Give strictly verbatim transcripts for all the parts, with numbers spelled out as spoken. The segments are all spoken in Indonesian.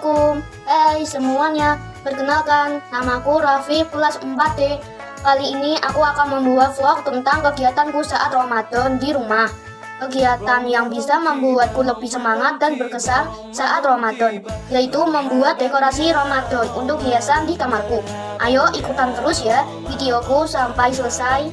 Assalamualaikum. Hai semuanya, perkenalkan namaku Raffi kelas empat D. Kali ini aku akan membuat vlog tentang kegiatanku saat Ramadan di rumah. Kegiatan yang bisa membuatku lebih semangat dan berkesan saat Ramadan, yaitu membuat dekorasi Ramadan untuk hiasan di kamarku. Ayo ikutan terus ya videoku sampai selesai.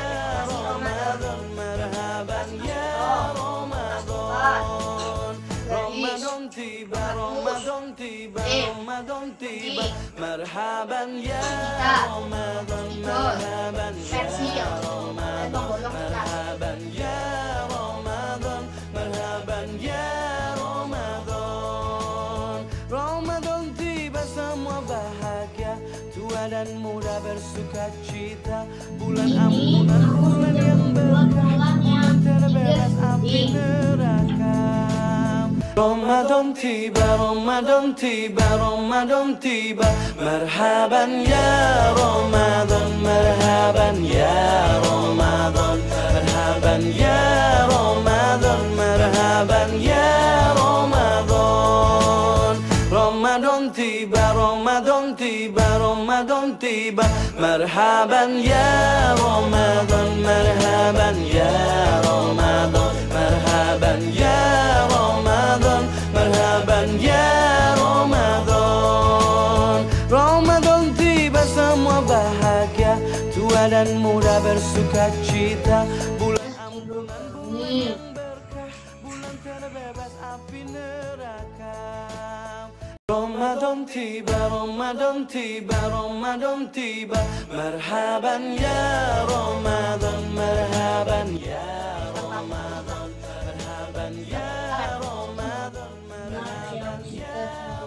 Ramadan tiba, Ramadan tiba, Ramadan tiba, marhaban ya Ramadan, marhaban ya Ramadan, marhaban ya Ramadan, marhaban ya Ramadan. Ramadan tiba semua bahagia, tua dan muda bersuka cita, bulan ampunan, bulan yang berkah, bulan terbebas api neraka. Ramadan tiba, Ramadan tiba, Ramadan tiba, marhaban ya Ramadan, marhaban ya Ramadan, marhaban ya Ramadan, marhaban ya Ramadan. Ramadan tiba, Ramadan tiba, Ramadan tiba, marhaban ya Ramadan, marhaban ya Ramadan, marhaban ya Ramadan, marhaban ya Ramadan. Ramadan tiba semua bahagia, tua dan muda bersuka cita, bulan ampunan, bulan yang berkah, bulan terbebas api neraka. Ramadan tiba, Ramadan tiba, Ramadan tiba, marhaban ya Ramadan, marhaban ya Ramadan, marhaban ya Ramadan, marhaban ya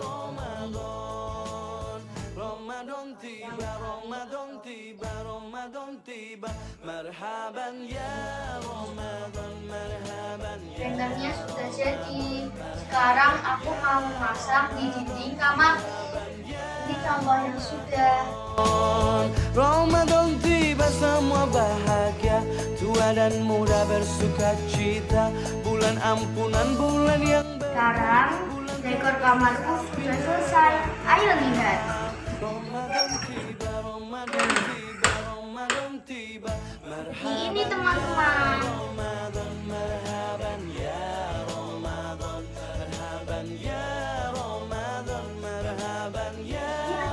Ramadan. Ramadan tiba, Ramadan tiba, Ramadan tiba, marhaban ya Ramadan, marhaban ya. Tendanya sudah jadi. Sekarang aku mau memasang di dinding kamar. Ini contoh yang sudah. Ramadan tiba semua bahagia, tua dan muda bersuka cita, bulan ampunan, bulan yang Sekarang dekor kamarku sudah selesai. Ayo lihat. Ramadan tiba, Ramadan tiba, Ramadan tiba, Ini teman-teman. Ramadan, marhaban ya Ramadan, marhaban ya Ramadan, marhaban ya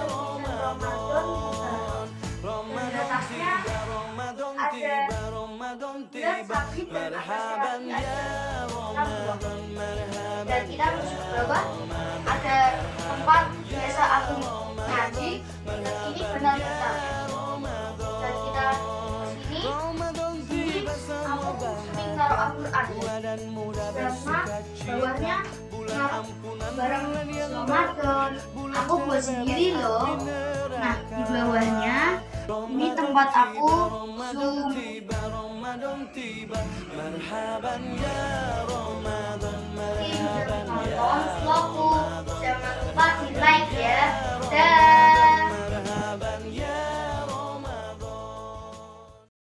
Ramadan. Ramadan tiba, Ramadan tiba, Ramadan tiba, marhaban ya Ramadan, marhaban. Dan kita masuk ke bawah ada tempat biasa aku ngaji. Dan ini benar-benar. Dan kita kesini, sini aku sering taruh Al-Quran. Karena bawahnya barang Ramadan. Aku buat sendiri loh. Nah di bawahnya ini tempat aku zoom. Ramadan tiba, marhaban ya Ramadan, marhaban ya Nonton vlogku, jangan lupa di like ya. Dah.